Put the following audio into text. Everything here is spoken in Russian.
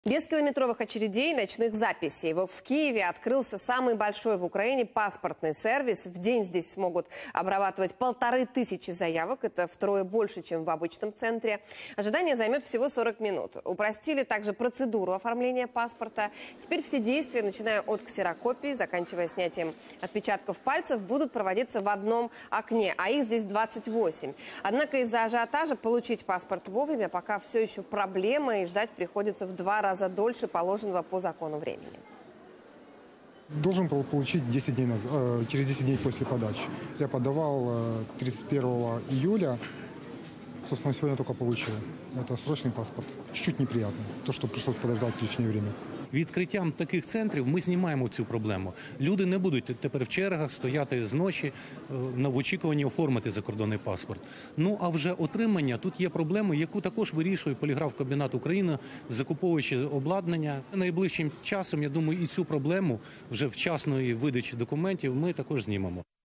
Без километровых очередей и ночных записей. В Киеве открылся самый большой в Украине паспортный сервис. В день здесь смогут обрабатывать 1500 заявок. Это втрое больше, чем в обычном центре. Ожидание займет всего 40 минут. Упростили также процедуру оформления паспорта. Теперь все действия, начиная от ксерокопии, заканчивая снятием отпечатков пальцев, будут проводиться в одном окне. А их здесь 28. Однако из-за ажиотажа получить паспорт вовремя пока все еще проблема. И ждать приходится в 2 раза дольше положенного по закону времени. Должен был получить 10 дней назад, через 10 дней после подачи. Я подавал 31 июля, собственно, сегодня только получил. Это срочный паспорт. Чуть-чуть неприятно, то, что пришлось подождать лишнее время. Відкриттям таких центрів ми знімаємо цю проблему. Люди не будуть тепер в чергах стояти зночі в очікуванні оформити закордонний паспорт. Ну а вже отримання, тут є проблема, яку також вирішує поліграф-комбінат України, закуповуючи обладнання. Найближчим часом, я думаю, і цю проблему вже вчасної видачі документів ми також знімемо.